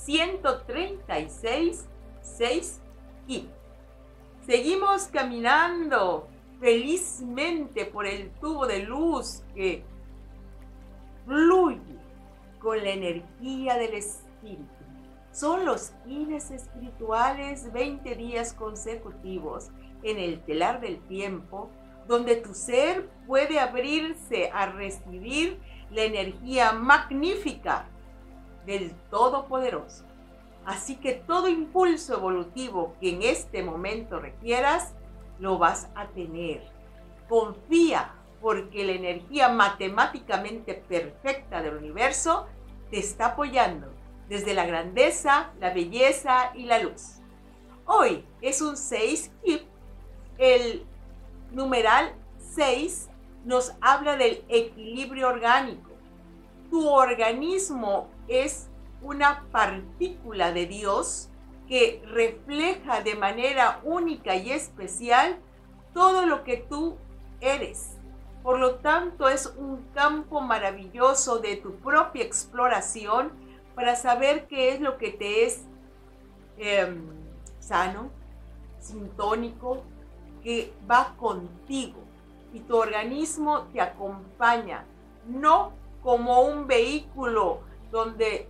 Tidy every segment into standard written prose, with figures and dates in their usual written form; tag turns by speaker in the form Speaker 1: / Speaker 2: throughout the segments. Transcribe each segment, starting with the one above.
Speaker 1: 136, 6 y seguimos caminando felizmente por el tubo de luz que fluye con la energía del espíritu. Son los kines espirituales, 20 días consecutivos en el telar del tiempo, donde tu ser puede abrirse a recibir la energía magnífica del Todopoderoso. Así que todo impulso evolutivo que en este momento requieras, lo vas a tener. Confía, porque la energía matemáticamente perfecta del universo te está apoyando desde la grandeza, la belleza y la luz. Hoy es un 6 y el numeral 6 nos habla del equilibrio orgánico. Tu organismo es una partícula de Dios que refleja de manera única y especial todo lo que tú eres. Por lo tanto, es un campo maravilloso de tu propia exploración para saber qué es lo que te es sano, sintónico, que va contigo. Y tu organismo te acompaña, no como un vehículo donde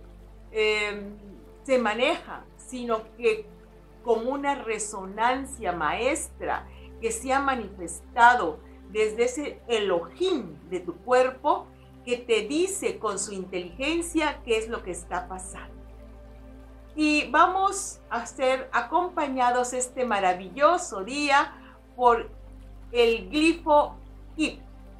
Speaker 1: se maneja, sino que como una resonancia maestra que se ha manifestado desde ese Elohim de tu cuerpo, que te dice con su inteligencia qué es lo que está pasando. Y vamos a ser acompañados este maravilloso día por el glifo Hip,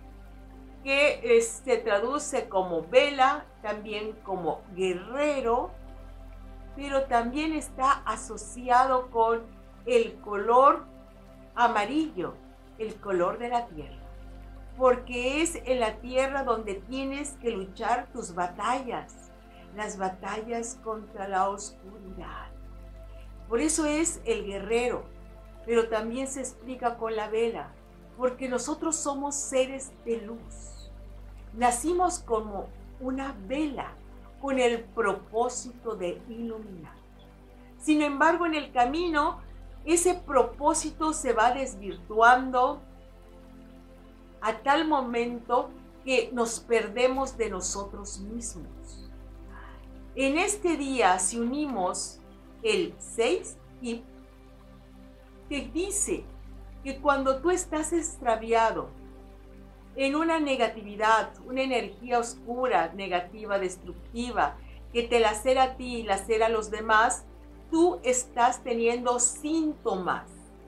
Speaker 1: que se traduce como vela, también como guerrero, pero también está asociado con el color amarillo, el color de la tierra, porque es en la tierra donde tienes que luchar tus batallas, las batallas contra la oscuridad. Por eso es el guerrero, pero también se explica con la vela, porque nosotros somos seres de luz. Nacimos como una vela con el propósito de iluminar. Sin embargo, en el camino, ese propósito se va desvirtuando a tal momento que nos perdemos de nosotros mismos. En este día, si unimos el 6 y te dice que cuando tú estás extraviado en una negatividad, una energía oscura, negativa, destructiva, que te lacera a ti y lacera a los demás, tú estás teniendo síntomas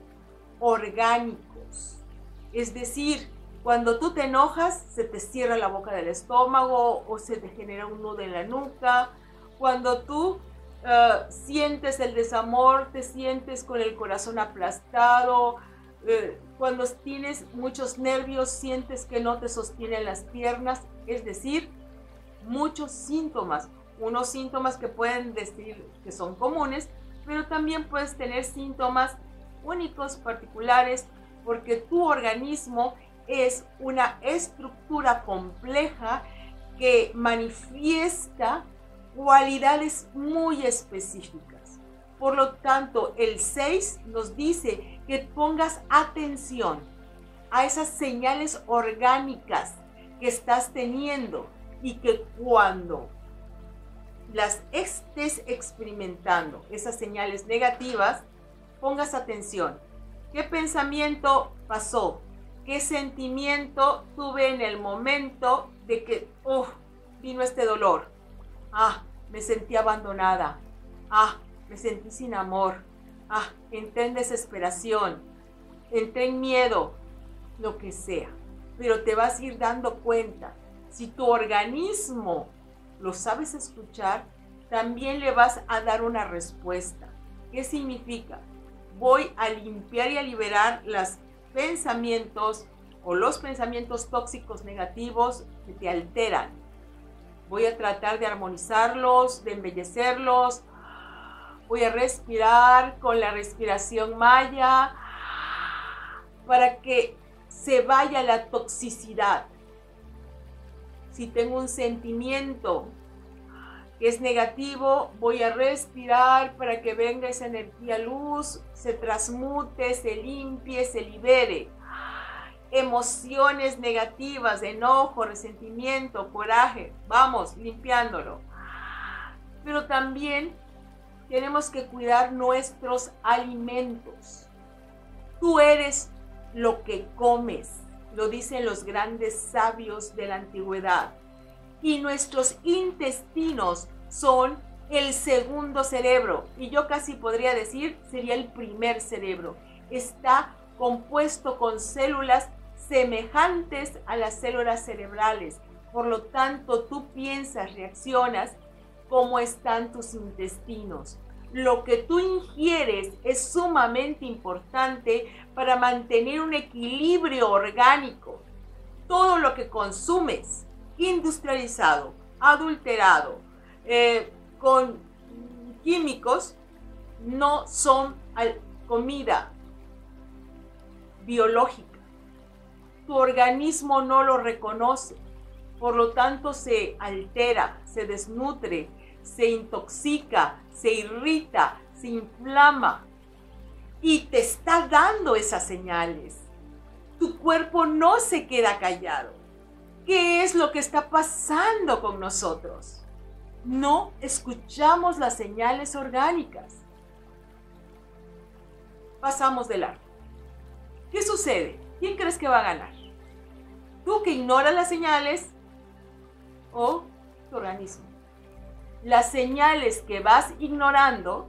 Speaker 1: orgánicos. Es decir, cuando tú te enojas, se te cierra la boca del estómago o se te genera un nudo en la nuca. Cuando tú sientes el desamor, te sientes con el corazón aplastado. Cuando tienes muchos nervios, sientes que no te sostienen las piernas. Es decir, muchos síntomas. Unos síntomas que pueden decir que son comunes, pero también puedes tener síntomas únicos, particulares, porque tu organismo es una estructura compleja que manifiesta cualidades muy específicas. Por lo tanto, el 6 nos dice que pongas atención a esas señales orgánicas que estás teniendo y que cuando las estés experimentando, esas señales negativas, pongas atención. ¿Qué pensamiento pasó? ¿Qué sentimiento tuve en el momento de que vino este dolor? Me sentí abandonada. Me sentí sin amor. Entré en desesperación. Entré en miedo. Lo que sea. Pero te vas a ir dando cuenta. Si tu organismo lo sabes escuchar, también le vas a dar una respuesta. ¿Qué significa? Voy a limpiar y a liberar los pensamientos o los pensamientos tóxicos negativos que te alteran. Voy a tratar de armonizarlos, de embellecerlos. Voy a respirar con la respiración maya para que se vaya la toxicidad. Si tengo un sentimiento que es negativo, voy a respirar para que venga esa energía luz, se transmute, se limpie, se libere. Emociones negativas, enojo, resentimiento, coraje, vamos limpiándolo. Pero también tenemos que cuidar nuestros alimentos. Tú eres lo que comes, lo dicen los grandes sabios de la antigüedad. Y nuestros intestinos son el segundo cerebro. Y yo casi podría decir, sería el primer cerebro. Está compuesto con células semejantes a las células cerebrales. Por lo tanto, tú piensas, reaccionas, cómo están tus intestinos. Lo que tú ingieres es sumamente importante para mantener un equilibrio orgánico. Todo lo que consumes, industrializado, adulterado, con químicos, no son comida biológica. Tu organismo no lo reconoce, por lo tanto se altera, se desnutre, se intoxica, se irrita, se inflama y te está dando esas señales. Tu cuerpo no se queda callado. ¿Qué es lo que está pasando con nosotros? No escuchamos las señales orgánicas. Pasamos de largo. ¿Qué sucede? ¿Quién crees que va a ganar? ¿Tú que ignoras las señales o tu organismo? Las señales que vas ignorando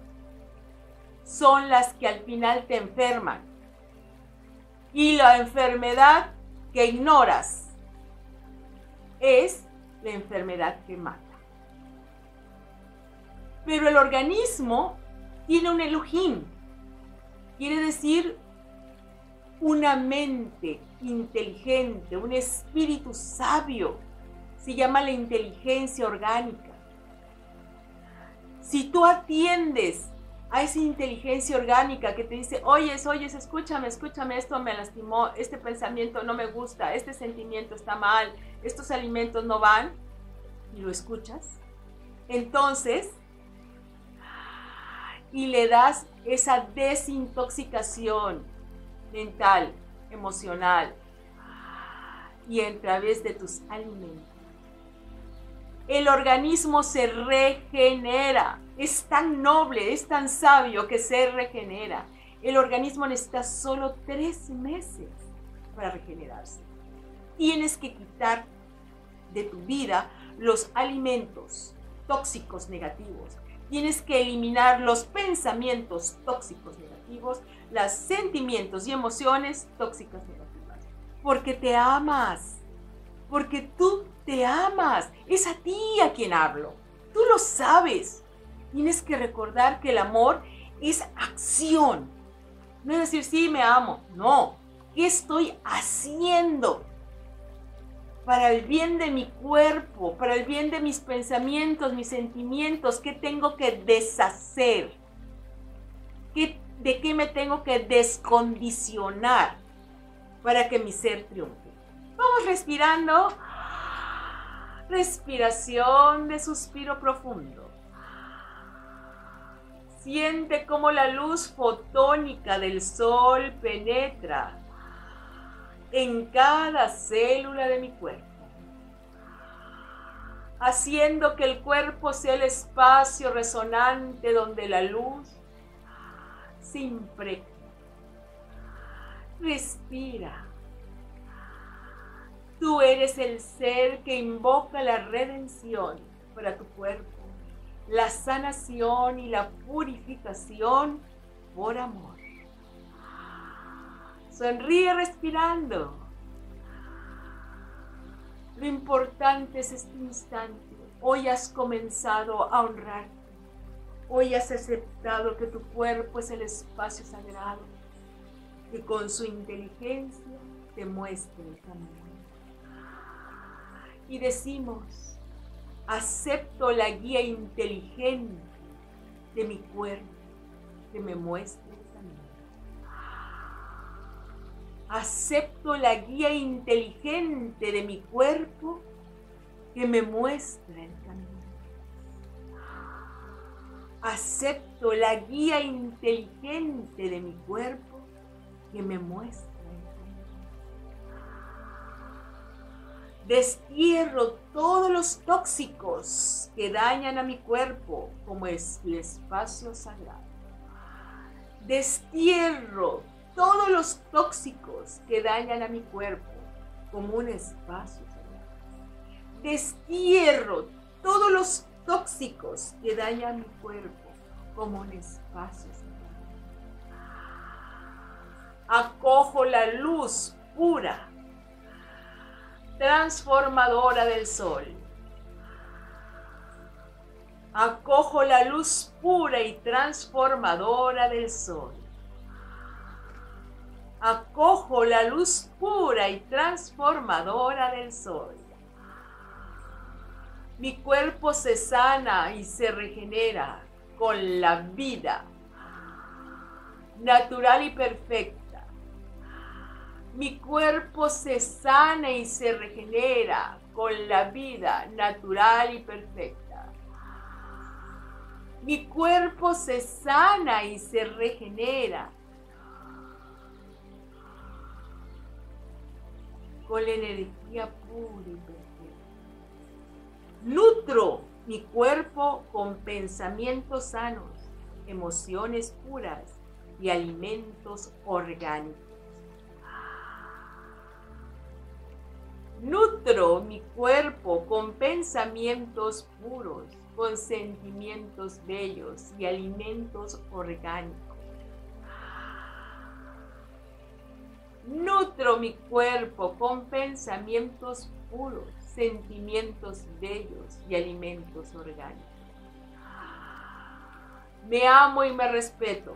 Speaker 1: son las que al final te enferman. Y la enfermedad que ignoras es la enfermedad que mata. Pero el organismo tiene un Elohim, quiere decir una mente inteligente, un espíritu sabio, se llama la inteligencia orgánica. Si tú atiendes a esa inteligencia orgánica que te dice, oyes, escúchame, esto me lastimó, este pensamiento no me gusta, este sentimiento está mal, estos alimentos no van, y lo escuchas, entonces, y le das esa desintoxicación mental, emocional, y a través de tus alimentos. El organismo se regenera. Es tan noble, es tan sabio que se regenera. El organismo necesita solo 3 meses para regenerarse. Tienes que quitar de tu vida los alimentos tóxicos negativos. Tienes que eliminar los pensamientos tóxicos negativos, los sentimientos y emociones tóxicas negativas. Porque te amas. Porque tú te amas. Es a ti a quien hablo. Tú lo sabes. Tienes que recordar que el amor es acción. No es decir, sí, me amo. No. ¿Qué estoy haciendo? Para el bien de mi cuerpo, para el bien de mis pensamientos, mis sentimientos. ¿Qué tengo que deshacer? ¿De qué me tengo que descondicionar para que mi ser triunfe? Vamos respirando. Respiración de suspiro profundo. Siente cómo la luz fotónica del sol penetra en cada célula de mi cuerpo, haciendo que el cuerpo sea el espacio resonante donde la luz se impregna. Respira. Tú eres el ser que invoca la redención para tu cuerpo, la sanación y la purificación por amor. Sonríe respirando. Lo importante es este instante. Hoy has comenzado a honrarte. Hoy has aceptado que tu cuerpo es el espacio sagrado, que con su inteligencia te muestra el camino. Y decimos, acepto la guía inteligente de mi cuerpo que me muestre el camino. Acepto la guía inteligente de mi cuerpo que me muestra el camino. Acepto la guía inteligente de mi cuerpo que me muestra. Destierro todos los tóxicos que dañan a mi cuerpo como es el espacio sagrado. Destierro todos los tóxicos que dañan a mi cuerpo como un espacio sagrado. Destierro todos los tóxicos que dañan a mi cuerpo como un espacio sagrado. Acojo la luz pura, transformadora del sol. Acojo la luz pura y transformadora del sol. Acojo la luz pura y transformadora del sol. Mi cuerpo se sana y se regenera con la vida natural y perfecta. Mi cuerpo se sana y se regenera con la vida natural y perfecta. Mi cuerpo se sana y se regenera con la energía pura y perfecta. Nutro mi cuerpo con pensamientos sanos, emociones puras y alimentos orgánicos. Nutro mi cuerpo con pensamientos puros, con sentimientos bellos y alimentos orgánicos. Nutro mi cuerpo con pensamientos puros, sentimientos bellos y alimentos orgánicos. Me amo y me respeto.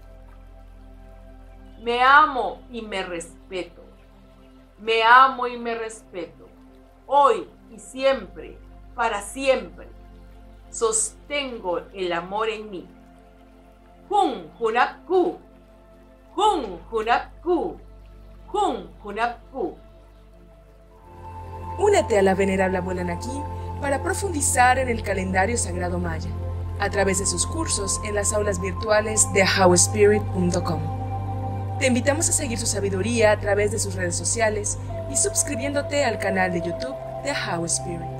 Speaker 1: Me amo y me respeto. Me amo y me respeto. Hoy y siempre, para siempre. Sostengo el amor en mí. Hun Hunapku. Hun Hunapku. Hun Hunapku.
Speaker 2: Únete a la venerable abuela Naki para profundizar en el calendario sagrado maya a través de sus cursos en las aulas virtuales de howspirit.com. Te invitamos a seguir su sabiduría a través de sus redes sociales y suscribiéndote al canal de YouTube de How Spirit.